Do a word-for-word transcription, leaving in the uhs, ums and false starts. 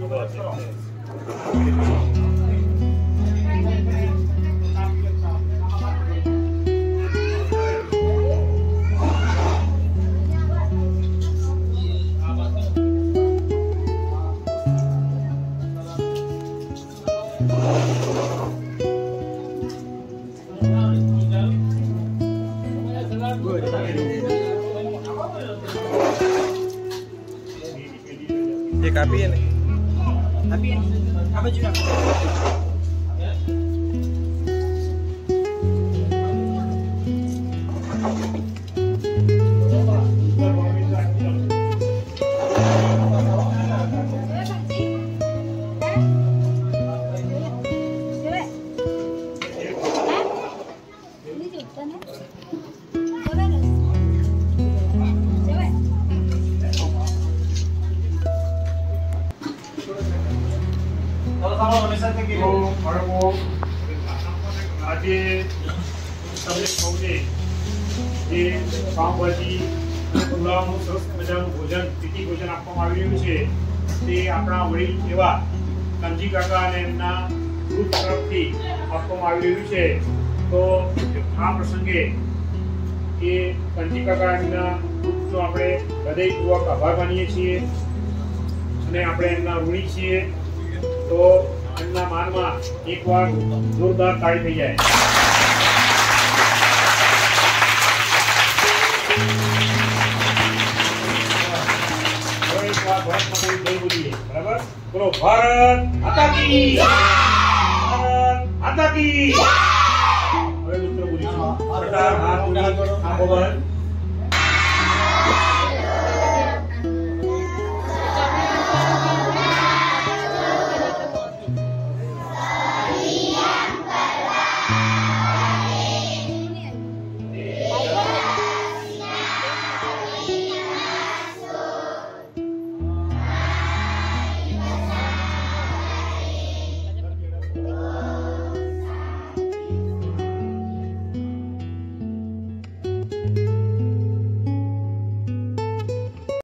ये काफी है नहीं काफी है apa juga આજે તમને સૌને જે પાવભાજી અને પુલાવનું સરસ મજાનું ભોજન તીખી ભોજન આપવામાં આવી રહ્યું છે તે આપણા વડીલ એવા કંજી કાકા અને એમના ગ્રુપ તરફથી આપવામાં આવી રહ્યું છે. તો આ પ્રસંગે એ કંજી કાકા એમના ગ્રુપનો આપણે હૃદયપૂર્વક આભાર માનીએ છીએ અને આપણે એમના ઋણી છીએ. તો એમના માનમાં એકવાર જોરદાર તાળી થઈ જાય. ભારત માતા જય બોલીએ. બરાબર, બોલો ભારત માતા કી જય. ભારત માતા કી જય. હવે મિત્રો બોલીશું. સરદાર હાથ ઉઠી આંખો બંધ.